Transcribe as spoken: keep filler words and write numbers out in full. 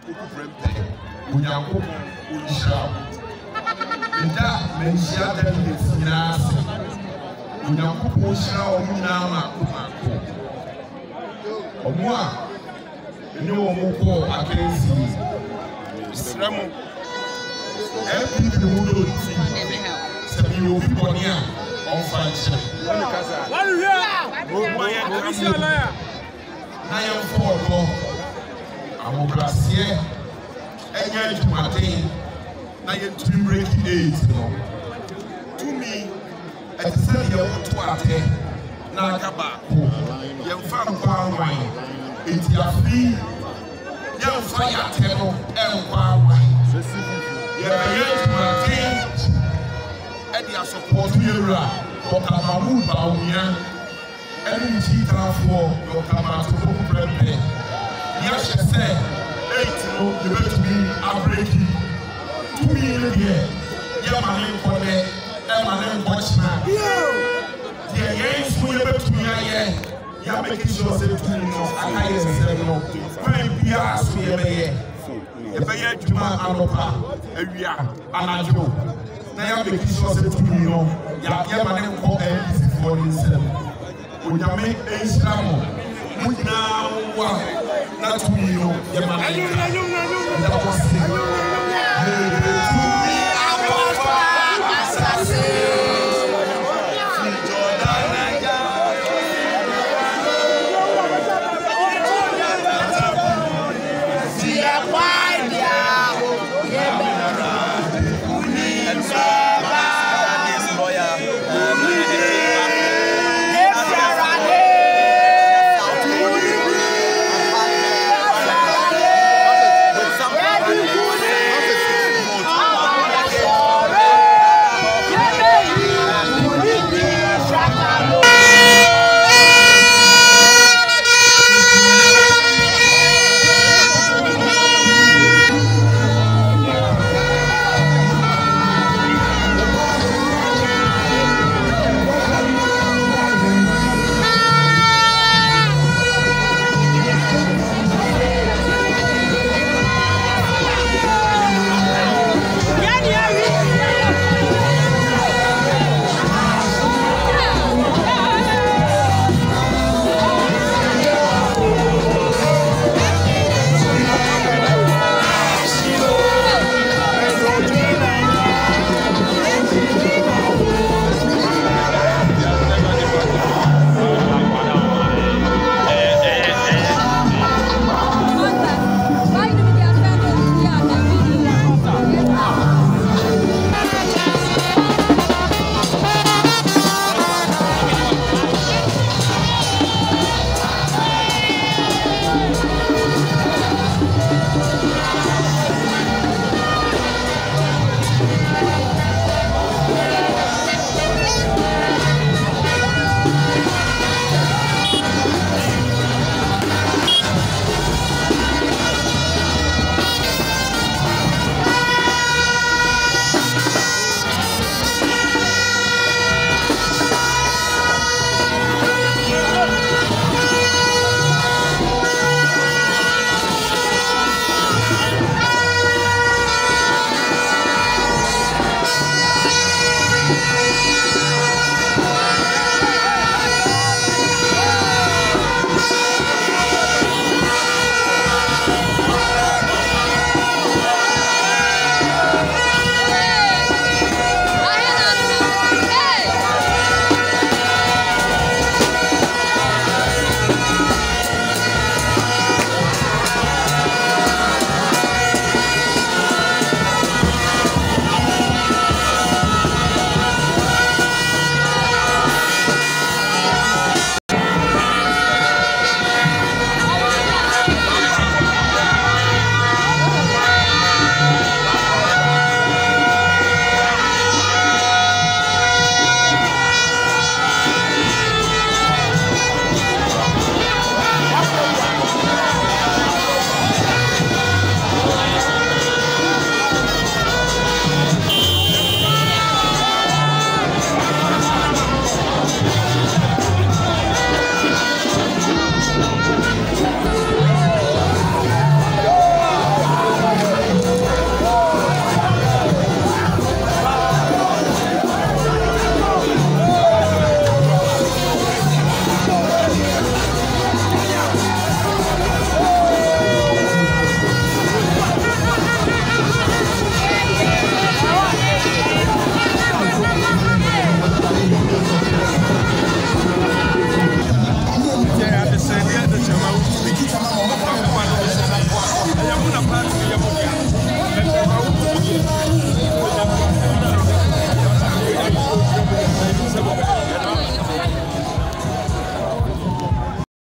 okuprempe onyanko onhyira nda menhyia delegates nyinaa ase onyanko onhyira ɔmo nyinaa maako maako ɔmo a ɛne ɔmo kɔ akansi mesrɛ mo M P P mu do ti sɛ meyɛ obi bɔne a ɔmfa nkyerɛ na yɛmfa ɔdɔ ahobrɛaseɛ ɛnyɛ adwumaden na yɛntumi breaki eight no tumi ɛte sɛ deɛ woto atɛ na aka baako yɛmfa nkɔ awan enti afei yɛmfa yɛatɛ no ɛnkɔ awan yɛbɛyɛ adwumaden ɛde asɔpɔɔto yɛwura Doctor Mahmoud Bawumia ɛne ntiitaafoɔ Doctor Matofo Prɛmpɛ yɛhyɛ sɛ eight no yɛbɛtumi abreki tumi no deɛ yɛma ne nkɔ dɛ ɛma ne nkɔ kyena deɛ yɛn nso yɛbɛtumi ayɛ yɛabɛki sure sɛ tumi no aka yɛ nsɛm no kwan biara so yɛbɛyɛ yɛbɛyɛ adwuma anɔpa awia anadwo na yɛabɛki sure sɛ tumi no yɛma ne nkɔ ɛnisifoɔ ne nsɛm onyame ɛnhyira mo mo nyinaa wa na tumi no yɛma ne nka ndakɔ se yɛbɛtumi akɔfa asase Yeah.